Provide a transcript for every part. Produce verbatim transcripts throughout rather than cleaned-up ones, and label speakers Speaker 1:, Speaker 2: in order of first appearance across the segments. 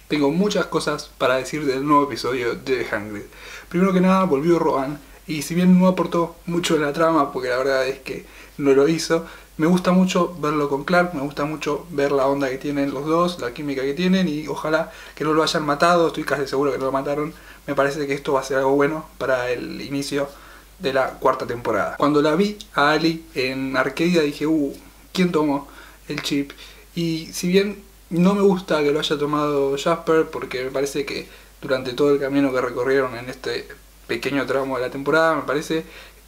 Speaker 1: Tengo muchas cosas para decir del nuevo episodio de The Hungry. Primero que nada, volvió Rohan, y si bien no aportó mucho en la trama, porque la verdad es que no lo hizo, me gusta mucho verlo con Clarke, me gusta mucho ver la onda que tienen los dos, la química que tienen, y ojalá que no lo hayan matado, estoy casi seguro que no lo mataron. Me parece que esto va a ser algo bueno para el inicio de la cuarta temporada. Cuando la vi a Ali en Arcadia dije, uh, ¿quién tomó el chip? Y si bien no me gusta que lo haya tomado Jasper, porque me parece que durante todo el camino que recorrieron en este pequeño tramo de la temporada, me parece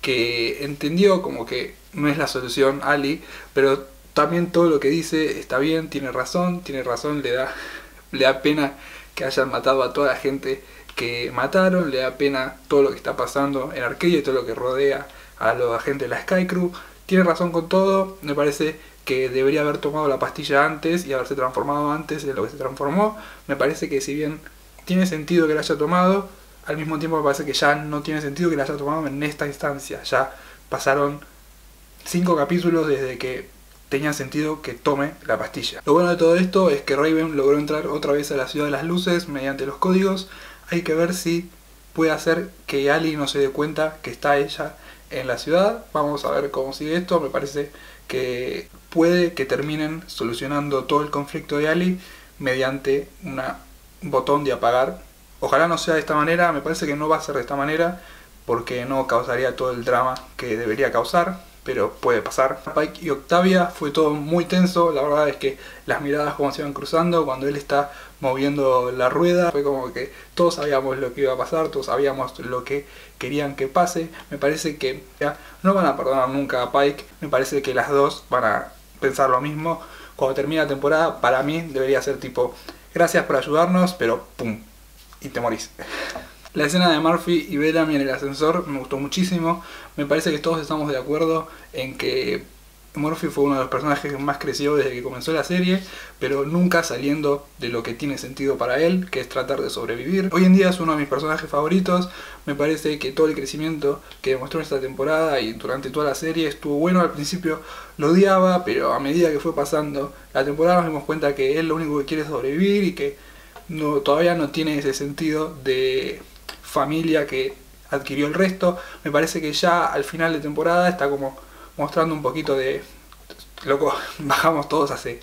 Speaker 1: que entendió como que no es la solución Ali, pero también todo lo que dice está bien, tiene razón, tiene razón, le da, le da pena que hayan matado a toda la gente que mataron, le da pena todo lo que está pasando en Arcadia y todo lo que rodea a los agentes de la Sky Crew. Tiene razón con todo, me parece que debería haber tomado la pastilla antes y haberse transformado antes de lo que se transformó. Me parece que si bien tiene sentido que la haya tomado, al mismo tiempo me parece que ya no tiene sentido que la haya tomado en esta instancia. Ya pasaron cinco capítulos desde que tenía sentido que tome la pastilla. Lo bueno de todo esto es que Raven logró entrar otra vez a la Ciudad de las Luces mediante los códigos. Hay que ver si puede hacer que Ali no se dé cuenta que está ella en la ciudad. Vamos a ver cómo sigue esto. Me parece que puede que terminen solucionando todo el conflicto de Ali mediante un botón de apagar. Ojalá no sea de esta manera, me parece que no va a ser de esta manera porque no causaría todo el drama que debería causar, pero puede pasar. Pike y Octavia fue todo muy tenso, la verdad es que las miradas como se iban cruzando cuando él está moviendo la rueda, fue como que todos sabíamos lo que iba a pasar, todos sabíamos lo que querían que pase. Me parece que ya no van a perdonar nunca a Pike, me parece que las dos van a pensar lo mismo. Cuando termine la temporada, para mí debería ser tipo, gracias por ayudarnos, pero pum, y te morís. La escena de Murphy y Bellamy en el ascensor me gustó muchísimo. Me parece que todos estamos de acuerdo en que Murphy fue uno de los personajes que más creció desde que comenzó la serie, pero nunca saliendo de lo que tiene sentido para él, que es tratar de sobrevivir. Hoy en día es uno de mis personajes favoritos. Me parece que todo el crecimiento que demostró en esta temporada y durante toda la serie estuvo bueno. Al principio lo odiaba, pero a medida que fue pasando la temporada nos dimos cuenta que él lo único que quiere es sobrevivir y que no, todavía no tiene ese sentido de familia que adquirió el resto. Me parece que ya al final de temporada está como mostrando un poquito de, loco, bajamos todos hace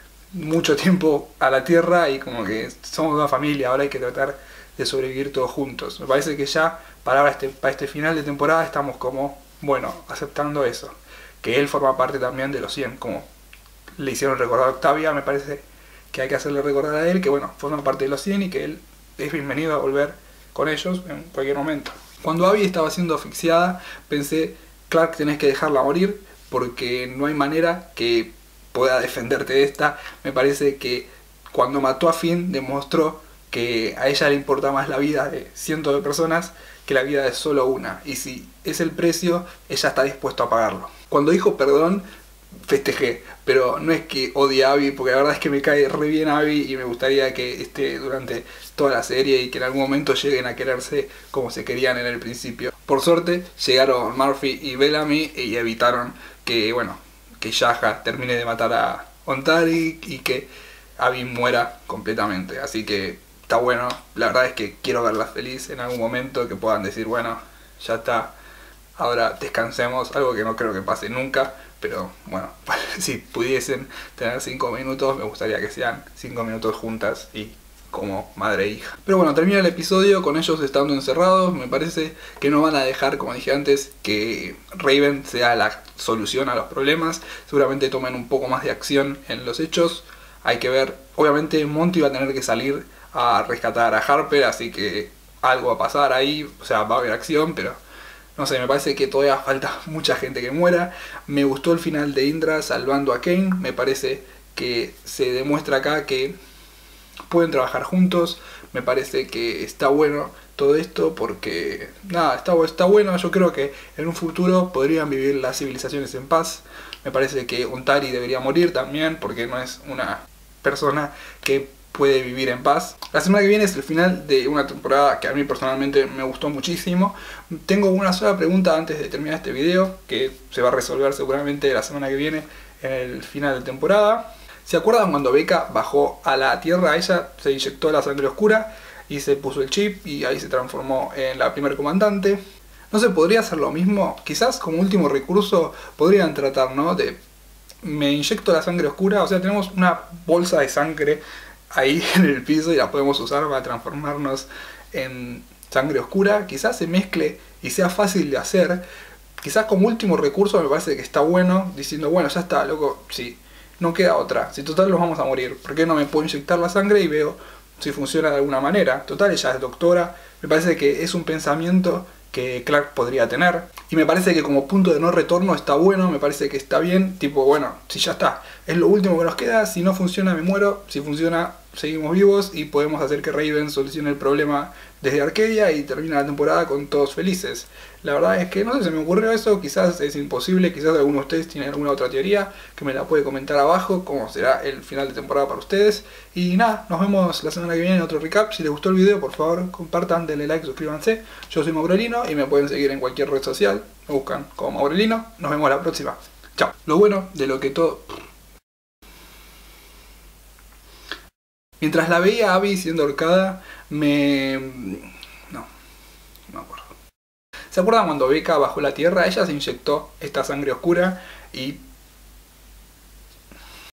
Speaker 1: mucho tiempo a la tierra y como que somos una familia, ahora hay que tratar de sobrevivir todos juntos. Me parece que ya para este, para este final de temporada estamos como, bueno, aceptando eso, que él forma parte también de los cien, como le hicieron recordar a Octavia. Me parece que hay que hacerle recordar a él que, bueno, forma parte de los cien y que él es bienvenido a volver con ellos en cualquier momento. Cuando Abby estaba siendo asfixiada, pensé, Clarke, tenés que dejarla morir porque no hay manera que pueda defenderte de esta. Me parece que cuando mató a Finn demostró que a ella le importa más la vida de cientos de personas que la vida de solo una, y si es el precio, ella está dispuesta a pagarlo. Cuando dijo perdón, festejé, pero no es que odie a Abby, porque la verdad es que me cae re bien Abby y me gustaría que esté durante toda la serie y que en algún momento lleguen a quererse como se querían en el principio. Por suerte llegaron Murphy y Bellamy y evitaron que, bueno, que Jaha termine de matar a Ontari y que Abby muera completamente. Así que está bueno, la verdad es que quiero verlas feliz en algún momento, que puedan decir, bueno, ya está, ahora descansemos, algo que no creo que pase nunca. Pero bueno, si pudiesen tener cinco minutos, me gustaría que sean cinco minutos juntas y como madre e hija. Pero bueno, termina el episodio con ellos estando encerrados. Me parece que no van a dejar, como dije antes, que Raven sea la solución a los problemas. Seguramente tomen un poco más de acción en los hechos. Hay que ver, obviamente Monty va a tener que salir a rescatar a Harper, así que algo va a pasar ahí. O sea, va a haber acción, pero no sé, me parece que todavía falta mucha gente que muera. Me gustó el final de Indra salvando a Kane. Me parece que se demuestra acá que pueden trabajar juntos. Me parece que está bueno todo esto porque, nada, está, está bueno. Yo creo que en un futuro podrían vivir las civilizaciones en paz. Me parece que Ontari debería morir también porque no es una persona que puede vivir en paz. La semana que viene es el final de una temporada que a mí personalmente me gustó muchísimo. Tengo una sola pregunta antes de terminar este video, que se va a resolver seguramente la semana que viene en el final de temporada. ¿Se acuerdan cuando Becca bajó a la Tierra? Ella se inyectó la sangre oscura y se puso el chip y ahí se transformó en la primer comandante. ¿No se podría hacer lo mismo? Quizás como último recurso podrían tratar, ¿no? De me inyecto la sangre oscura, o sea, tenemos una bolsa de sangre ahí en el piso y la podemos usar para transformarnos en sangre oscura. Quizás se mezcle y sea fácil de hacer. Quizás como último recurso me parece que está bueno, diciendo, bueno, ya está, loco, sí, no queda otra. Si total nos vamos a morir, ¿por qué no me puedo inyectar la sangre y veo si funciona de alguna manera? Total, ella es doctora, me parece que es un pensamiento que Clark podría tener. Y me parece que como punto de no retorno está bueno, me parece que está bien, tipo, bueno, si ya está, es lo último que nos queda, si no funciona me muero, si funciona seguimos vivos y podemos hacer que Raven solucione el problema desde Arcadia y termina la temporada con todos felices. La verdad es que no sé, se me ocurrió eso, quizás es imposible, quizás alguno de ustedes tiene alguna otra teoría que me la puede comentar abajo, cómo será el final de temporada para ustedes. Y nada, nos vemos la semana que viene en otro recap. Si les gustó el video, por favor compartan, denle like, suscríbanse. Yo soy Maurelino y me pueden seguir en cualquier red social, me buscan como Maurelino. Nos vemos la próxima. Chao. Lo bueno de lo que todo... Mientras la veía a Abby siendo ahorcada, me... no, no me acuerdo. ¿Se acuerdan cuando Becca bajó la Tierra? Ella se inyectó esta sangre oscura y